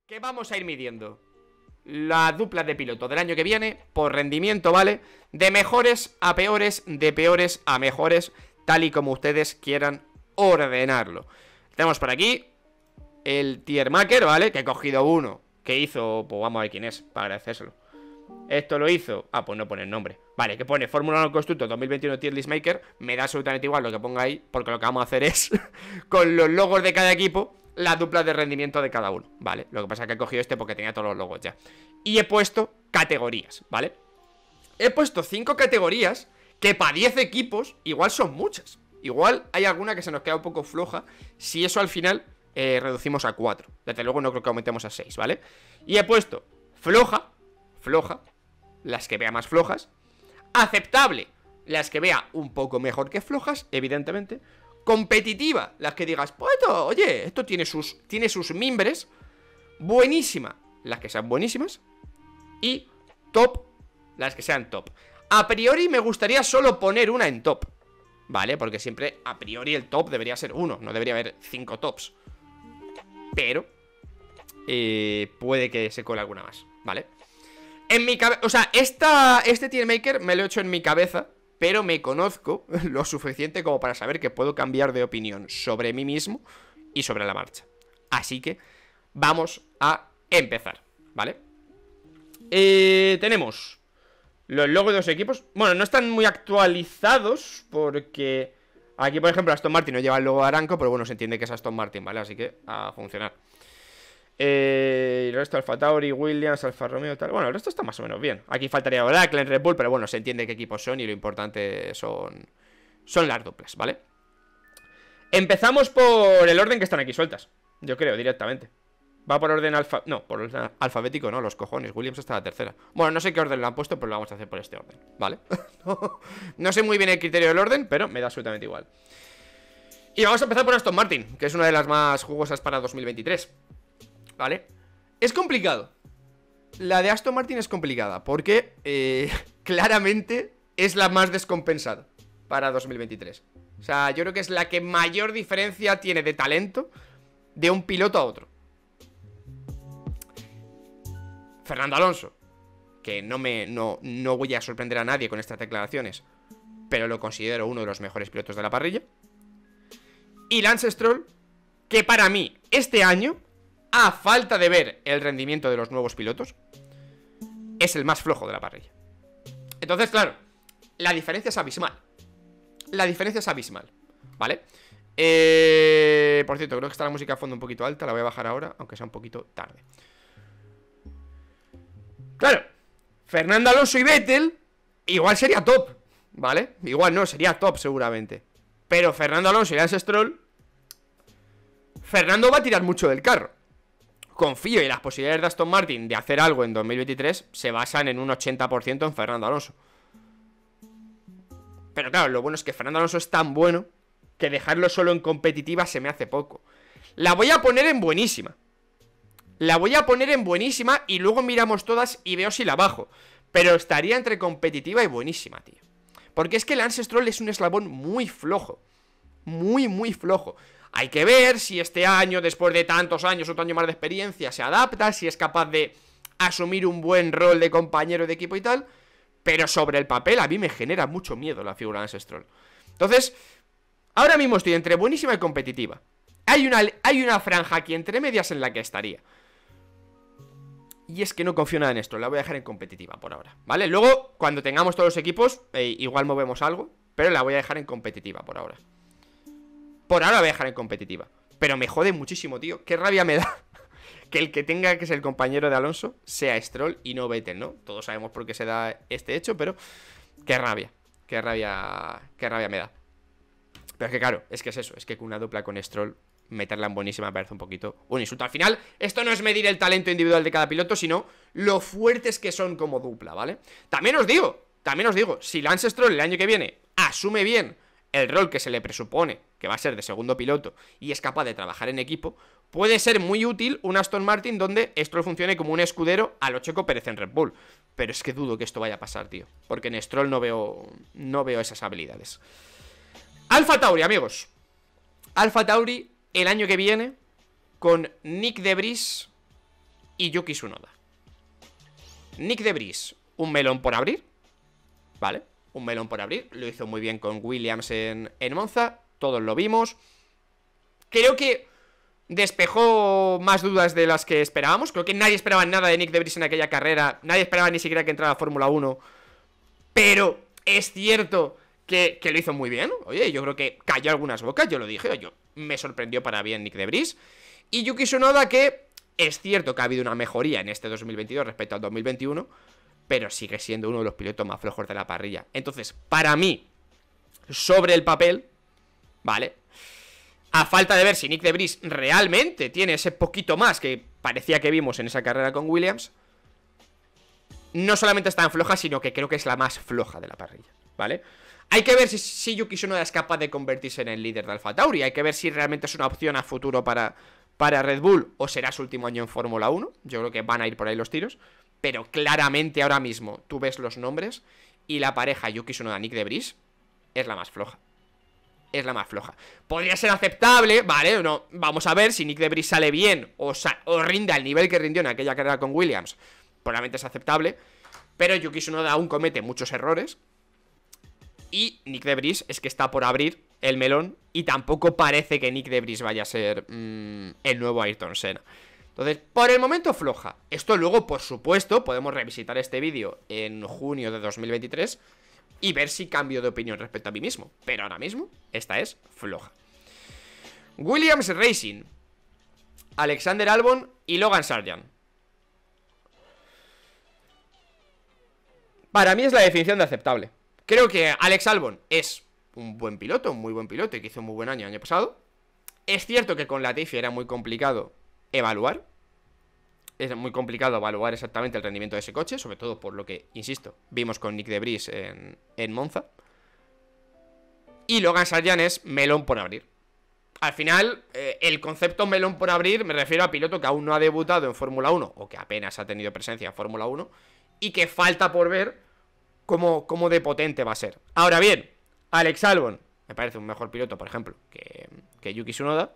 que vamos a ir midiendo la dupla de piloto del año que viene por rendimiento, ¿vale? De mejores a peores, de peores a mejores, tal y como ustedes quieran ordenarlo. Tenemos por aquí el tier maker, ¿vale? Que he cogido uno que hizo, pues vamos a ver quién es, para agradecérselo. Esto lo hizo, pues no pone el nombre. Vale, que pone Fórmula 1 Constructor 2021 Tier List Maker. Me da absolutamente igual lo que ponga ahí, porque lo que vamos a hacer es con los logos de cada equipo, la dupla de rendimiento de cada uno, ¿vale? Lo que pasa es que he cogido este porque tenía todos los logos ya. Y he puesto categorías, ¿vale? He puesto 5 categorías que para 10 equipos igual son muchas. Igual hay alguna que se nos queda un poco floja. Si eso al final reducimos a 4. Desde luego no creo que aumentemos a 6, ¿vale? Y he puesto floja, las que vea más flojas. Aceptable, las que vea un poco mejor que flojas, evidentemente. Competitiva, las que digas, pues esto, oye, esto tiene sus mimbres. Buenísima, las que sean buenísimas. Y top, las que sean top. A priori me gustaría solo poner una en top, ¿vale? Porque siempre a priori el top debería ser uno, no debería haber 5 tops. Pero puede que se cole alguna más, ¿vale? En mi cabeza, o sea, este tier maker me lo he hecho en mi cabeza, pero me conozco lo suficiente como para saber que puedo cambiar de opinión sobre mí mismo y sobre la marcha. Así que vamos a empezar, ¿vale? Tenemos los logos de los equipos. Bueno, no están muy actualizados porque aquí, por ejemplo, Aston Martin no lleva el logo de Aramco, pero bueno, se entiende que es Aston Martin, ¿vale? Así que a funcionar. Y el resto, Alfa Tauri, Williams, Alfa Romeo y tal. Bueno, el resto está más o menos bien. Aquí faltaría Oracle, Red Bull, pero bueno, se entiende qué equipos son y lo importante son las duplas, ¿vale? Empezamos por el orden que están aquí sueltas, yo creo, directamente. Va por orden por orden alfabético, no, los cojones. Williams está la tercera. Bueno, no sé qué orden lo han puesto, pero lo vamos a hacer por este orden, ¿vale? No sé muy bien el criterio del orden, pero me da absolutamente igual. Y vamos a empezar por Aston Martin, que es una de las más jugosas para 2023, ¿vale? Es complicado. La de Aston Martin es complicada, porque claramente es la más descompensada para 2023. O sea, yo creo que es la que mayor diferencia tiene de talento de un piloto a otro. Fernando Alonso, que no voy a sorprender a nadie con estas declaraciones, pero lo considero uno de los mejores pilotos de la parrilla. Y Lance Stroll, que para mí, este año, a falta de ver el rendimiento de los nuevos pilotos, es el más flojo de la parrilla. Entonces, claro, la diferencia es abismal. La diferencia es abismal, ¿vale? Por cierto, creo que está la música a fondo un poquito alta. La voy a bajar ahora, aunque sea un poquito tarde. Claro, Fernando Alonso y Vettel igual sería top, ¿vale? Igual no, sería top seguramente. Pero Fernando Alonso y Lance Stroll, Fernando va a tirar mucho del carro. Confío y las posibilidades de Aston Martin de hacer algo en 2023 se basan en un 80% en Fernando Alonso. Pero claro, lo bueno es que Fernando Alonso es tan bueno que dejarlo solo en competitiva se me hace poco. La voy a poner en buenísima. La voy a poner en buenísima y luego miramos todas y veo si la bajo. Pero estaría entre competitiva y buenísima, tío. Porque es que Lance Stroll es un eslabón muy flojo. Muy, muy flojo. Hay que ver si este año, después de tantos años, otro año más de experiencia, se adapta, si es capaz de asumir un buen rol de compañero de equipo y tal. Pero sobre el papel a mí me genera mucho miedo la figura de Lance Stroll. Entonces, ahora mismo estoy entre buenísima y competitiva. Hay una franja aquí entre medias en la que estaría. Y es que no confío nada en esto, la voy a dejar en competitiva por ahora, ¿vale? Luego, cuando tengamos todos los equipos, igual movemos algo, pero la voy a dejar en competitiva por ahora. Por ahora la voy a dejar en competitiva. Pero me jode muchísimo, tío. Qué rabia me da que el que tenga que ser el compañero de Alonso sea Stroll y no Vettel, ¿no? Todos sabemos por qué se da este hecho, pero qué rabia me da. Pero es que claro, es que es eso, es que con una dupla con Stroll, meterla en buenísima me parece un poquito un insulto. Al final, esto no es medir el talento individual de cada piloto, sino lo fuertes que son como dupla, ¿vale? También os digo, si Lance Stroll el año que viene asume bien el rol que se le presupone, que va a ser de segundo piloto, y es capaz de trabajar en equipo, puede ser muy útil un Aston Martin donde Stroll funcione como un escudero a lo Checo Pérez en Red Bull. Pero es que dudo que esto vaya a pasar, tío, porque en Stroll no veo esas habilidades. Alfa Tauri, amigos. Alfa Tauri el año que viene con Nick de Vries y Yuki Tsunoda. Nick de Vries, un melón por abrir, ¿vale? Un melón por abrir, lo hizo muy bien con Williams en Monza, todos lo vimos. Creo que despejó más dudas de las que esperábamos. Creo que nadie esperaba nada de Nick de Vries en aquella carrera. Nadie esperaba ni siquiera que entrara a Fórmula 1. Pero es cierto que lo hizo muy bien. Oye, yo creo que cayó algunas bocas, yo lo dije. Me sorprendió para bien Nick de Vries. Y Yuki Tsunoda, que es cierto que ha habido una mejoría en este 2022 respecto al 2021, pero sigue siendo uno de los pilotos más flojos de la parrilla. Entonces, para mí, sobre el papel, ¿vale? A falta de ver si Nick de Vries realmente tiene ese poquito más que parecía que vimos en esa carrera con Williams, no solamente está en floja, sino que creo que es la más floja de la parrilla, ¿vale? Hay que ver si Yuki Tsunoda es capaz de convertirse en el líder de AlphaTauri. Hay que ver si realmente es una opción a futuro para Red Bull o será su último año en Fórmula 1. Yo creo que van a ir por ahí los tiros. Pero claramente ahora mismo tú ves los nombres y la pareja Yuki Tsunoda-Nick de Vries es la más floja. Es la más floja. Podría ser aceptable, ¿vale? No, vamos a ver si Nick de Vries sale bien o rinde al nivel que rindió en aquella carrera con Williams. Probablemente es aceptable. Pero Yuki Tsunoda aún comete muchos errores. Y Nick de Vries es que está por abrir el melón. Y tampoco parece que Nick de Vries vaya a ser el nuevo Ayrton Senna. Entonces, por el momento floja. Esto luego, por supuesto, podemos revisitar este vídeo en junio de 2023 y ver si cambio de opinión respecto a mí mismo. Pero ahora mismo, esta es floja. Williams Racing, Alexander Albon y Logan Sargeant. Para mí es la definición de aceptable. Creo que Alex Albon es un buen piloto, un muy buen piloto y que hizo un muy buen año el año pasado. Es cierto que con Latifi era muy complicado evaluar. Es muy complicado evaluar exactamente el rendimiento de ese coche, sobre todo por lo que, insisto, vimos con Nick de Vries en Monza. Y Logan Sargeant es melón por abrir. Al final, el concepto melón por abrir me refiero a piloto que aún no ha debutado en Fórmula 1 o que apenas ha tenido presencia en Fórmula 1 y que falta por ver cómo de potente va a ser. Ahora bien, Alex Albon me parece un mejor piloto, por ejemplo, que Yuki Tsunoda.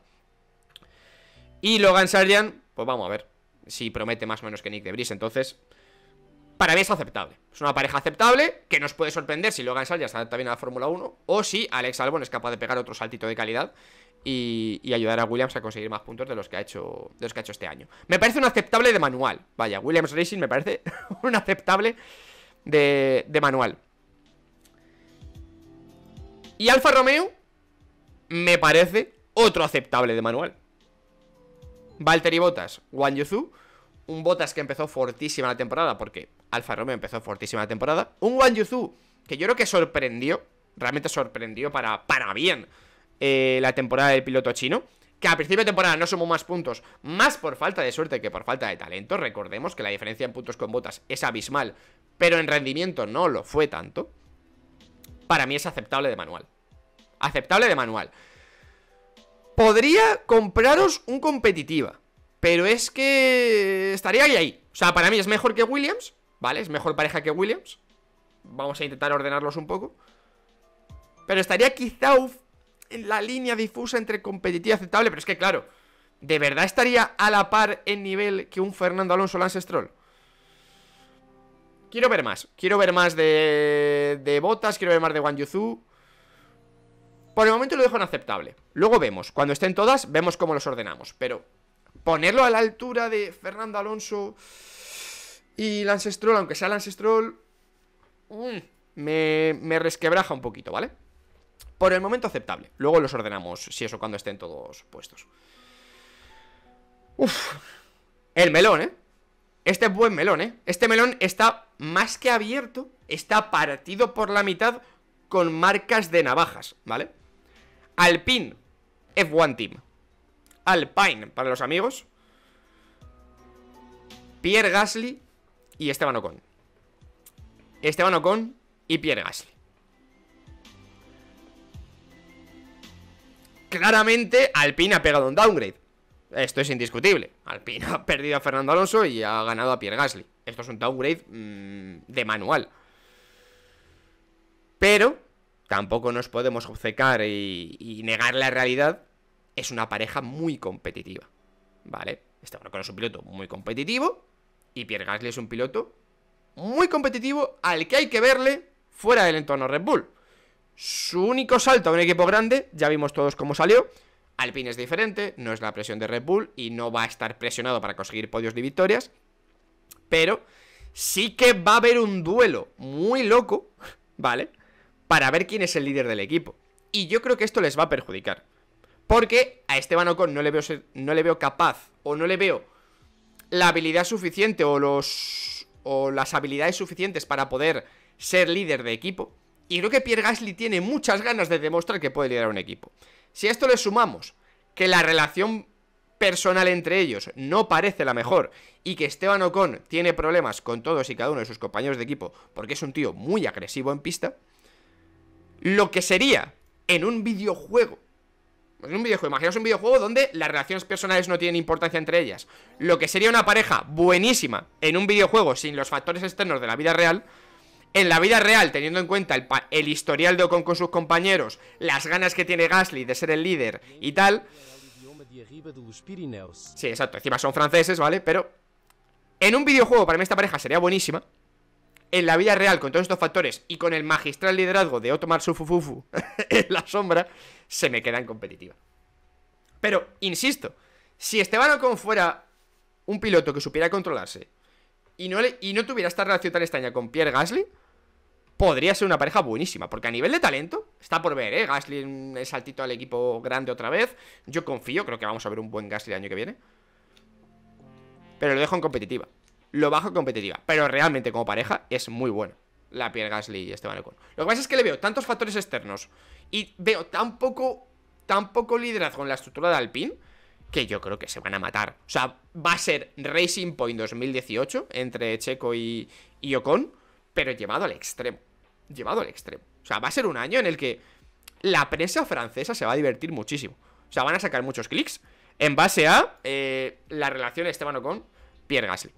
Y Logan Sargeant, pues vamos a ver si promete más o menos que Nick de Vries. Entonces, para mí es aceptable. Es una pareja aceptable que nos puede sorprender si Logan Sargeant se adapta bien a la Fórmula 1 o si Alex Albon es capaz de pegar otro saltito de calidad y ayudar a Williams a conseguir más puntos de los que ha hecho este año. Me parece un aceptable de manual. Vaya, Williams Racing me parece un aceptable de manual. Y Alfa Romeo me parece otro aceptable de manual. Valtteri Bottas, Guan Yu Zhou. Un Bottas que empezó fortísima la temporada, porque Alfa Romeo empezó fortísima la temporada. Un Guan Yu Zhou que yo creo que sorprendió, realmente sorprendió para bien la temporada del piloto chino. Que a principio de temporada no sumó más puntos, más por falta de suerte que por falta de talento. Recordemos que la diferencia en puntos con Bottas es abismal, pero en rendimiento no lo fue tanto. Para mí es aceptable de manual. Aceptable de manual. Podría compraros un competitiva, pero es que estaría ahí. O sea, para mí es mejor que Williams, ¿vale? Es mejor pareja que Williams. Vamos a intentar ordenarlos un poco. Pero estaría quizá en la línea difusa entre competitiva y aceptable. Pero es que claro, ¿de verdad estaría a la par en nivel que un Fernando Alonso o Lance Stroll? Quiero ver más. Quiero ver más de Bottas, quiero ver más de Guan Yu Zhou. Por el momento lo dejo en aceptable. Luego vemos, cuando estén todas, vemos cómo los ordenamos. Pero ponerlo a la altura de Fernando Alonso y Lance Stroll, aunque sea Lance Stroll, me resquebraja un poquito, ¿vale? Por el momento aceptable. Luego los ordenamos, si eso, cuando estén todos puestos. El melón, ¿eh? Este es buen melón, ¿eh? Este melón está más que abierto, está partido por la mitad con marcas de navajas, ¿vale? Alpine, F1 Team. Alpine, para los amigos. Pierre Gasly y Esteban Ocon. Esteban Ocon y Pierre Gasly. Claramente Alpine ha pegado un downgrade. Esto es indiscutible. Alpine ha perdido a Fernando Alonso y ha ganado a Pierre Gasly. Esto es un downgrade de manual. Pero tampoco nos podemos obcecar y negar la realidad. Es una pareja muy competitiva, ¿vale? Esteban Ocon es un piloto muy competitivo y Pierre Gasly es un piloto muy competitivo al que hay que verle fuera del entorno Red Bull. Su único salto a un equipo grande, ya vimos todos cómo salió. Alpine es diferente, no es la presión de Red Bull y no va a estar presionado para conseguir podios de victorias. Pero sí que va a haber un duelo muy loco, ¿vale? Para ver quién es el líder del equipo. Y yo creo que esto les va a perjudicar. Porque a Esteban Ocon no le veo capaz, o no le veo la habilidad suficiente o las habilidades suficientes para poder ser líder de equipo. Y creo que Pierre Gasly tiene muchas ganas de demostrar que puede liderar un equipo. Si a esto le sumamos que la relación personal entre ellos no parece la mejor y que Esteban Ocon tiene problemas con todos y cada uno de sus compañeros de equipo porque es un tío muy agresivo en pista, lo que sería en un videojuego, imaginaos un videojuego donde las relaciones personales no tienen importancia entre ellas, lo que sería una pareja buenísima en un videojuego sin los factores externos de la vida real. En la vida real, teniendo en cuenta el historial de Ocon con sus compañeros, las ganas que tiene Gasly de ser el líder y tal. Sí, exacto, encima son franceses, ¿vale? Pero en un videojuego para mí esta pareja sería buenísima. En la vida real, con todos estos factores y con el magistral liderazgo de Otmar Sufufufu en la sombra, se me queda en competitiva. Pero, insisto, si Esteban Ocon fuera un piloto que supiera controlarse y no tuviera esta relación tan extraña con Pierre Gasly, podría ser una pareja buenísima. Porque a nivel de talento, está por ver, Gasly en el saltito al equipo grande otra vez. Yo confío, creo que vamos a ver un buen Gasly el año que viene. Pero lo dejo en competitiva. Lo bajo en competitiva. Pero realmente como pareja es muy bueno la Pierre Gasly y Esteban Ocon. Lo que pasa es que le veo tantos factores externos y veo tan poco liderazgo en la estructura de Alpine que yo creo que se van a matar. O sea, va a ser Racing Point 2018 entre Checo y Ocon, pero llevado al extremo. Llevado al extremo. O sea, va a ser un año en el que la prensa francesa se va a divertir muchísimo. O sea, van a sacar muchos clics en base a la relación de Esteban Ocon-Pierre Gasly.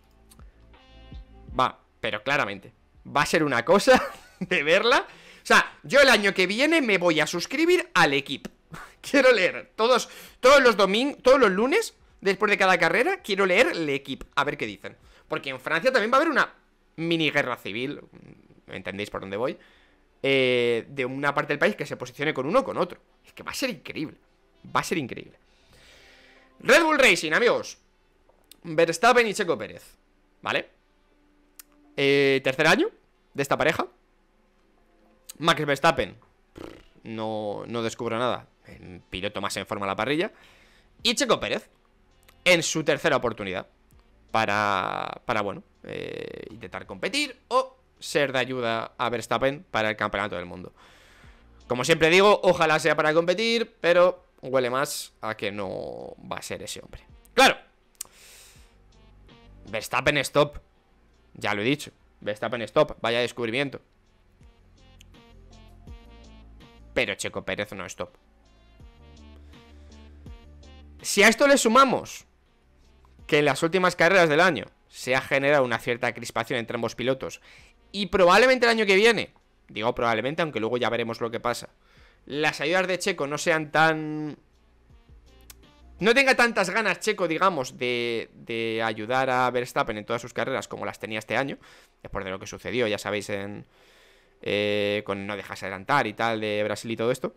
Va, pero claramente va a ser una cosa de verla. O sea, yo el año que viene me voy a suscribir al equipo. Quiero leer todos los domingos, todos los lunes, después de cada carrera, quiero leer el equipo, a ver qué dicen. Porque en Francia también va a haber una mini guerra civil, ¿me entendéis por dónde voy? De una parte del país que se posicione con uno o con otro. Es que va a ser increíble. Va a ser increíble. Red Bull Racing, amigos. Verstappen y Checo Pérez, ¿vale? Tercer año de esta pareja. Max Verstappen no descubro nada. Piloto más en forma a la parrilla. Y Checo Pérez en su tercera oportunidad para bueno, intentar competir o ser de ayuda a Verstappen para el campeonato del mundo. Como siempre digo, ojalá sea para competir, pero huele más a que no va a ser ese hombre. Claro, Verstappen stop. Ya lo he dicho, Verstappen stop, vaya descubrimiento. Pero Checo Pérez no stop. Si a esto le sumamos que en las últimas carreras del año se ha generado una cierta crispación entre ambos pilotos y probablemente el año que viene, digo probablemente, aunque luego ya veremos lo que pasa, las ayudas de Checo no sean tan... no tenga tantas ganas Checo, digamos, de ayudar a Verstappen en todas sus carreras como las tenía este año, después de lo que sucedió, ya sabéis, con no dejarse adelantar y tal de Brasil y todo esto.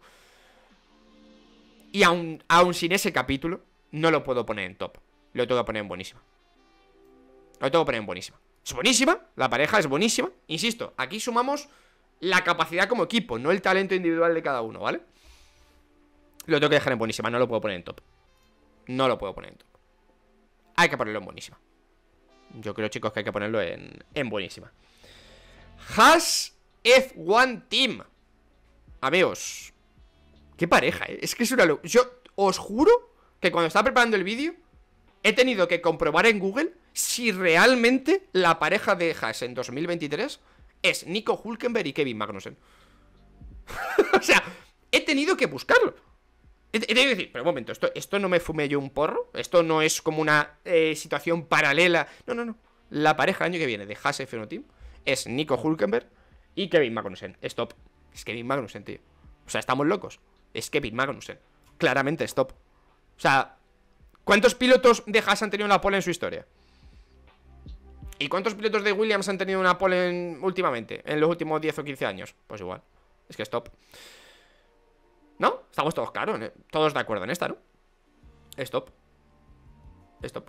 Y aún sin ese capítulo, no lo puedo poner en top. Lo tengo que poner en buenísima. Lo tengo que poner en buenísima. Es buenísima, la pareja es buenísima. Insisto, aquí sumamos la capacidad como equipo, no el talento individual de cada uno, ¿vale? Lo tengo que dejar en buenísima, no lo puedo poner en top. No lo puedo poner en top. Hay que ponerlo en buenísima. Yo creo, chicos, que hay que ponerlo en buenísima. Haas F1 Team. Amigos, qué pareja, ¿eh? Es que es una locura. Yo os juro que cuando estaba preparando el vídeo he tenido que comprobar en Google si realmente la pareja de Haas en 2023 es Nico Hülkenberg y Kevin Magnussen. O sea, he tenido que buscarlo. He tenido que decir, pero un momento, esto no me fumé yo un porro. Esto no es como una situación paralela. No. La pareja el año que viene de Haas F1 Team es Nico Hülkenberg y Kevin Magnussen. Stop. Es Kevin Magnussen, tío. O sea, estamos locos. Es Kevin Magnussen. Claramente, stop. O sea, ¿Cuántos pilotos de Haas han tenido una pole en su historia? ¿Y cuántos pilotos de Williams han tenido una pole últimamente? En los últimos 10 o 15 años. Pues igual. Es que stop. ¿No? Estamos todos claros, ¿eh? Todos de acuerdo en esta, ¿no? Stop. Stop.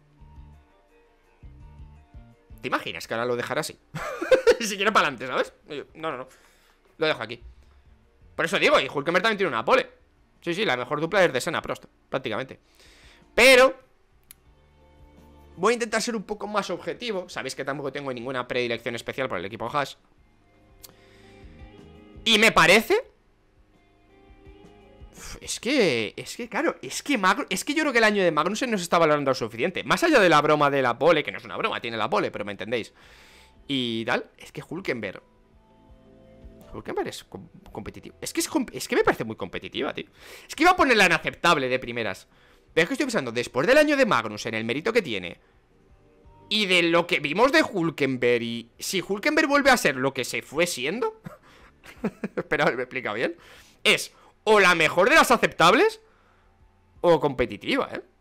¿Te imaginas que ahora lo dejara así? Ni siquiera para adelante, ¿sabes? No, no, no. Lo dejo aquí. Por eso digo, y Hülkenberg también tiene una pole. Sí, sí, la mejor dupla es de Senna, Prost, prácticamente. Pero voy a intentar ser un poco más objetivo. Sabéis que tampoco tengo ninguna predilección especial por el equipo Haas. Y me parece... Es que, claro, es que yo creo que el año de Magnussen no se está valorando lo suficiente. Más allá de la broma de la pole, que no es una broma, tiene la pole, pero me entendéis. Y tal, es que Hülkenberg es competitivo. Es que me parece muy competitiva, tío. Es que iba a ponerla en aceptable de primeras. Pero es que estoy pensando, después del año de Magnussen, el mérito que tiene, y de lo que vimos de Hülkenberg, y si Hülkenberg vuelve a ser lo que se fue siendo... Espera, me he explicado bien. Es o la mejor de las aceptables o competitiva, ¿eh?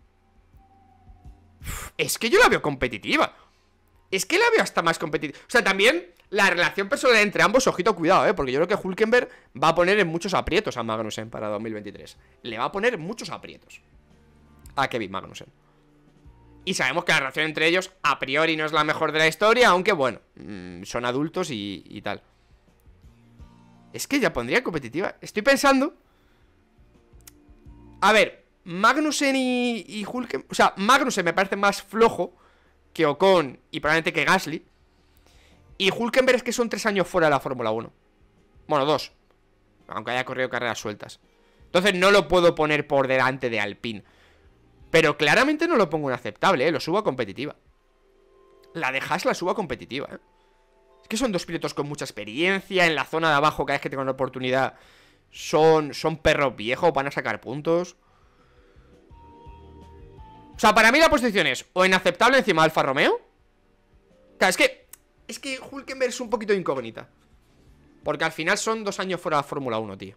Es que yo la veo competitiva. Es que la veo hasta más competitiva. O sea, también la relación personal entre ambos, ojito, cuidado, ¿eh? Porque yo creo que Hülkenberg va a poner en muchos aprietos a Magnussen para 2023. Le va a poner muchos aprietos a Kevin Magnussen. Y sabemos que la relación entre ellos a priori no es la mejor de la historia, aunque bueno, son adultos y tal. Es que ya pondría competitiva. Estoy pensando... A ver, Magnussen y Hülkenberg... O sea, Magnussen me parece más flojo que Ocon y probablemente que Gasly. Y Hülkenberg es que son 3 años fuera de la Fórmula 1. Bueno, 2. Aunque haya corrido carreras sueltas. Entonces no lo puedo poner por delante de Alpine. Pero claramente no lo pongo en aceptable, ¿eh? Lo subo a competitiva. La de Haas la subo a competitiva, ¿eh? Es que son dos pilotos con mucha experiencia. En la zona de abajo, cada vez que tengan una oportunidad, son perros viejos, van a sacar puntos. O sea, para mí la posición es o inaceptable encima de Alfa Romeo. Claro, es que Hülkenberg es un poquito incógnita. Porque al final son 2 años fuera de la Fórmula 1, tío.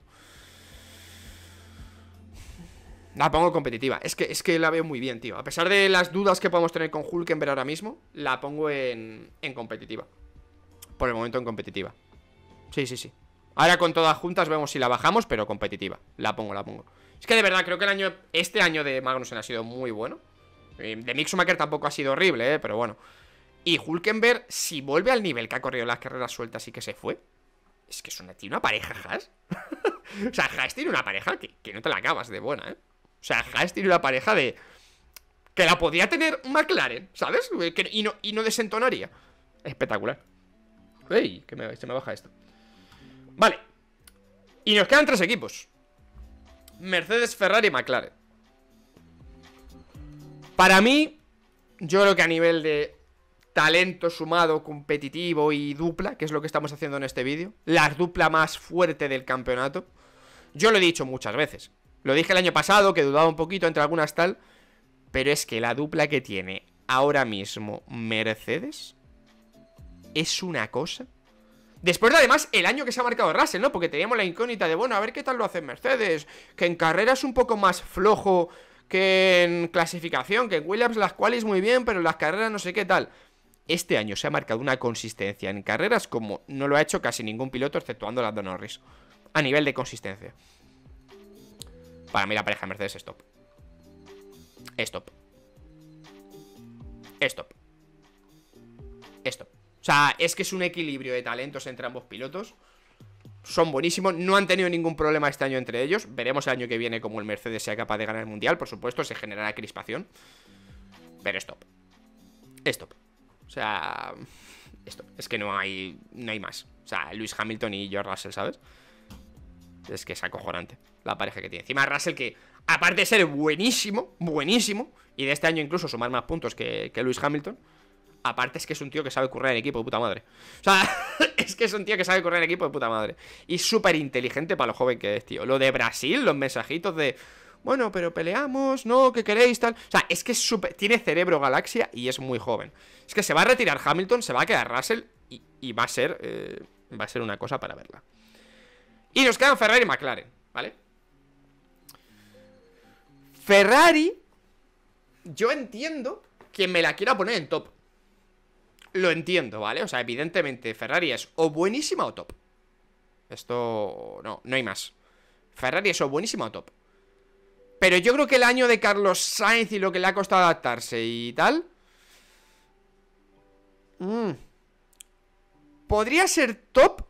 La pongo competitiva. Es que la veo muy bien, tío. A pesar de las dudas que podemos tener con Hülkenberg ahora mismo, la pongo en competitiva. Por el momento en competitiva. Sí, sí, sí. Ahora con todas juntas vemos si la bajamos, pero competitiva. La pongo. Es que de verdad creo que este año de Magnussen ha sido muy bueno. De Mick Schumacher tampoco ha sido horrible, pero bueno. Y Hülkenberg, si vuelve al nivel que ha corrido las carreras sueltas y que se fue, es que tiene una pareja Haas. O sea, Haas tiene una pareja que no te la acabas de buena, ¿eh? O sea, Haas tiene una pareja de... que la podía tener McLaren, ¿sabes? Y no desentonaría. Espectacular. ¡Ey! Se me baja esto. Vale. Y nos quedan 3 equipos. Mercedes, Ferrari y McLaren. Para mí, yo creo que a nivel de talento sumado, competitivo y dupla, que es lo que estamos haciendo en este vídeo, la dupla más fuerte del campeonato. Yo lo he dicho muchas veces. Lo dije el año pasado, que dudaba un poquito entre algunas tal. Pero es que la dupla que tiene ahora mismo Mercedes es una cosa. Después de además el año que se ha marcado Russell, ¿no? Porque teníamos la incógnita de, bueno, a ver qué tal lo hace Mercedes. Que en carrera es un poco más flojo que en clasificación. Que en Williams las qualis muy bien, pero en las carreras no sé qué tal. Este año se ha marcado una consistencia en carreras como no lo ha hecho casi ningún piloto, exceptuando Lando Norris. A nivel de consistencia. Para mí la pareja de Mercedes es top. Stop. O sea, es que es un equilibrio de talentos entre ambos pilotos. Son buenísimos, no han tenido ningún problema este año entre ellos. Veremos el año que viene cómo el Mercedes sea capaz de ganar el Mundial. Por supuesto, se generará crispación. Pero stop. O sea, es que no hay más. O sea, Lewis Hamilton y George Russell, ¿sabes? Es que es acojonante la pareja que tiene. Encima Russell, que aparte de ser buenísimo, y de este año incluso sumar más puntos que Lewis Hamilton, aparte es que es un tío que sabe correr en equipo de puta madre. O sea, es que es un tío que sabe correr en equipo de puta madre. Y súper inteligente para lo joven que es, tío. Lo de Brasil, los mensajitos de... Bueno, pero peleamos, ¿no? ¿Qué queréis? Tal. O sea, es que es tiene cerebro galaxia y es muy joven. Es que se va a retirar Hamilton, se va a quedar Russell y va a ser una cosa para verla. Y nos quedan Ferrari y McLaren, ¿vale? Ferrari yo entiendo que me la quiera poner en top. Lo entiendo, ¿vale? O sea, evidentemente Ferrari es o buenísima o top. Esto... no hay más. Ferrari es o buenísima o top. Pero yo creo que el año de Carlos Sainz y lo que le ha costado adaptarse y tal... podría ser top.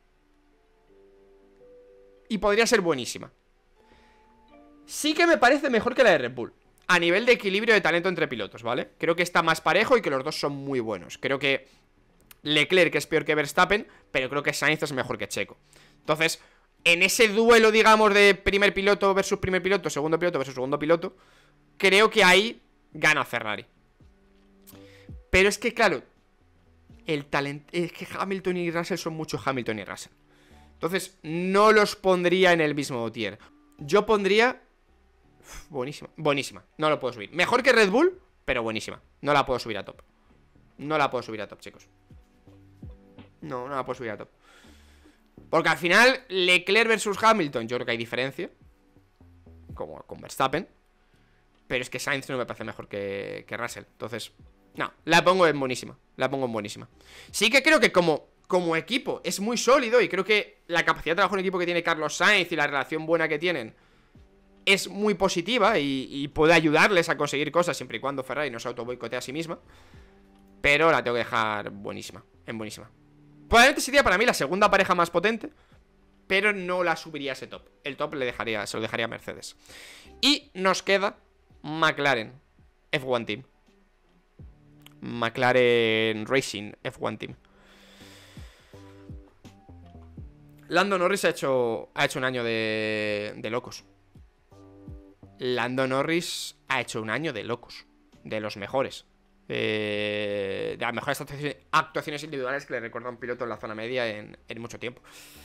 Y podría ser buenísima. Sí que me parece mejor que la de Red Bull a nivel de equilibrio de talento entre pilotos, ¿vale? Creo que está más parejo y que los dos son muy buenos. Creo que Leclerc es peor que Verstappen, pero creo que Sainz es mejor que Checo. Entonces, en ese duelo, digamos, de primer piloto versus primer piloto, segundo piloto versus segundo piloto, creo que ahí gana Ferrari. Pero es que, claro, el talento... Es que Hamilton y Russell son mucho Hamilton y Russell. Entonces, no los pondría en el mismo tier. Yo pondría... buenísima, buenísima, no lo puedo subir. Mejor que Red Bull, pero buenísima. No la puedo subir a top. No la puedo subir a top, chicos. No la puedo subir a top. Porque al final, Leclerc versus Hamilton, yo creo que hay diferencia, como con Verstappen. Pero es que Sainz no me parece mejor que Russell. Entonces, no, la pongo en buenísima. La pongo en buenísima. Sí que creo que como equipo es muy sólido. Y creo que la capacidad de trabajo en equipo que tiene Carlos Sainz y la relación buena que tienen es muy positiva y puede ayudarles a conseguir cosas siempre y cuando Ferrari no se autoboicotea a sí misma. Pero la tengo que dejar buenísima, en buenísima. Probablemente sería para mí la segunda pareja más potente, pero no la subiría a ese top. El top se lo dejaría a Mercedes. Y nos queda McLaren F1 Team. McLaren Racing F1 Team. Lando Norris ha hecho un año de locos. Lando Norris ha hecho un año de locos. De los mejores. De las mejores actuaciones individuales que le recuerda a un piloto en la zona media en mucho tiempo.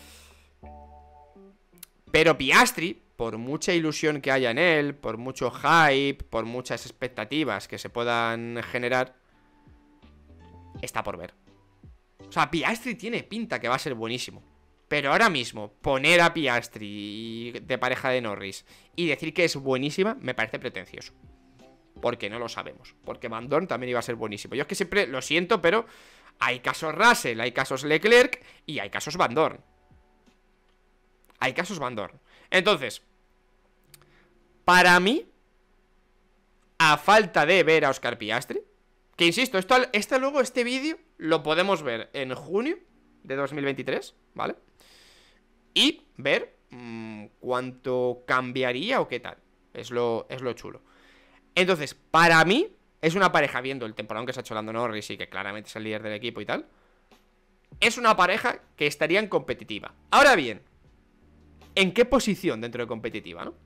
Pero Piastri, por mucha ilusión que haya en él, por mucho hype, por muchas expectativas que se puedan generar, está por ver. O sea, Piastri tiene pinta que va a ser buenísimo. Pero ahora mismo, poner a Piastri de pareja de Norris y decir que es buenísima, me parece pretencioso. Porque no lo sabemos. Porque Van Dorn también iba a ser buenísimo. Yo es que siempre lo siento, pero hay casos Russell, hay casos Leclerc y hay casos Van Dorn. Hay casos Van Dorn. Entonces, para mí, a falta de ver a Oscar Piastri, que insisto, este vídeo lo podemos ver en junio de 2023, ¿vale? Y ver cuánto cambiaría o qué tal. Es lo chulo. Entonces, para mí, es una pareja, viendo el temporada que se ha hecho Lando Norris y que claramente es el líder del equipo y tal, es una pareja que estaría en competitiva. Ahora bien, ¿en qué posición dentro de competitiva, no?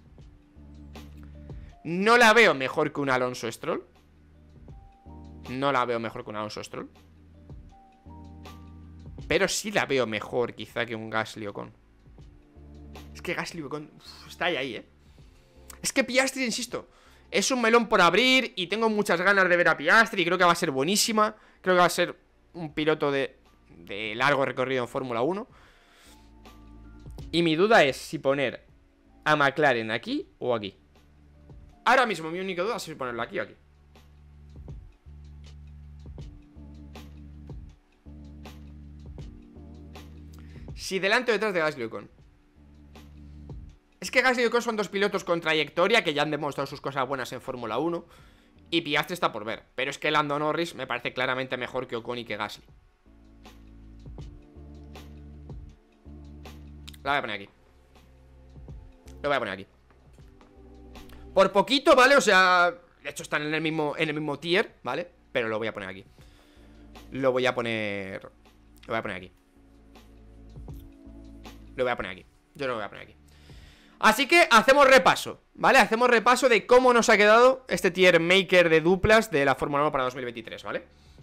No la veo mejor que un Alonso Stroll. No la veo mejor que un Alonso Stroll. Pero sí la veo mejor quizá que un Gasly Ocon. Es que Gasly Ocon está ahí, ¿eh? Es que Piastri, insisto, es un melón por abrir y tengo muchas ganas de ver a Piastri. Creo que va a ser buenísima. Creo que va a ser un piloto de largo recorrido en Fórmula 1. Y mi duda es si poner a McLaren aquí o aquí. Ahora mismo mi única duda es si ponerlo aquí o aquí. Si delante o detrás de Gasly Ocon. Es que Gasly y Ocon son dos pilotos con trayectoria que ya han demostrado sus cosas buenas en Fórmula 1. Y Piastri está por ver. Pero es que Lando Norris me parece claramente mejor que Ocon y que Gasly. La voy a poner aquí. Lo voy a poner aquí. Por poquito, ¿vale? O sea, de hecho están en el mismo tier, ¿vale? Pero lo voy a poner aquí. Lo voy a poner aquí. Lo voy a poner aquí. Yo lo voy a poner aquí. Así que hacemos repaso, ¿vale? Hacemos repaso de cómo nos ha quedado este tier maker de duplas de la Fórmula 1 para 2023, ¿vale?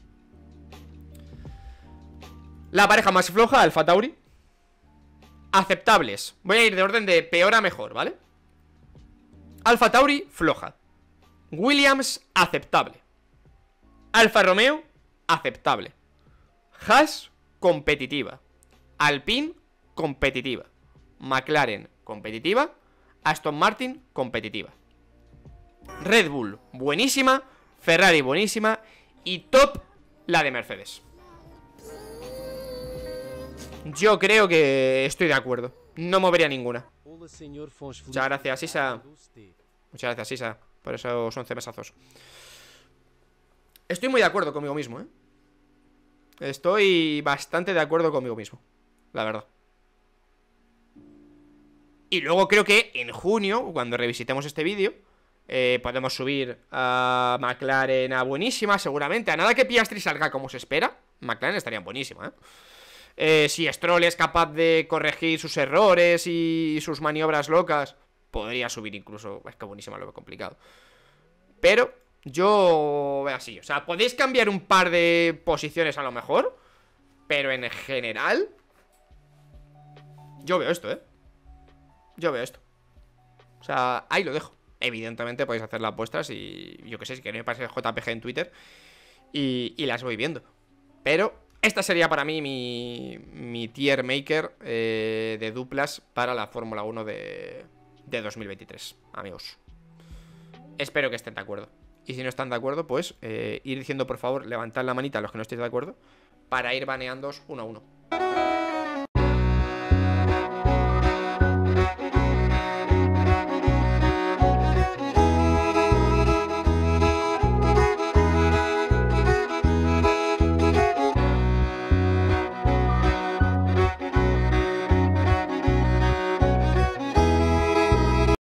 La pareja más floja, Alfa Tauri. Aceptables. Voy a ir de orden de peor a mejor, ¿vale? Alfa Tauri, floja. Williams, aceptable. Alfa Romeo, aceptable. Haas, competitiva. Alpine, competitiva. McLaren, competitiva. Aston Martin, competitiva. Red Bull, buenísima. Ferrari, buenísima. Y top, la de Mercedes. Yo creo que estoy de acuerdo. No movería ninguna. Muchas gracias, Isa. Muchas gracias, Isa, por esos 11 mesazos. Estoy muy de acuerdo conmigo mismo, ¿eh? Estoy bastante de acuerdo conmigo mismo, la verdad. Y luego creo que en junio, cuando revisitemos este vídeo, podemos subir a McLaren a buenísima, seguramente. A nada que Piastri salga como se espera, McLaren estaría buenísima, ¿eh? Si Stroll es capaz de corregir sus errores y sus maniobras locas, podría subir incluso. Es que buenísima lo veo complicado. Pero yo veo así, o sea, podéis cambiar un par de posiciones a lo mejor, pero en general yo veo esto, ¿eh? Yo veo esto. O sea, ahí lo dejo. Evidentemente podéis hacer las vuestras y yo que sé, si queréis me paséis JPG en Twitter y las voy viendo. Pero esta sería para mí mi tier maker de duplas para la Fórmula 1 de 2023, amigos. Espero que estén de acuerdo. Y si no están de acuerdo, pues ir diciendo por favor, levantad la manita a los que no estéis de acuerdo, para ir baneándoos uno a uno.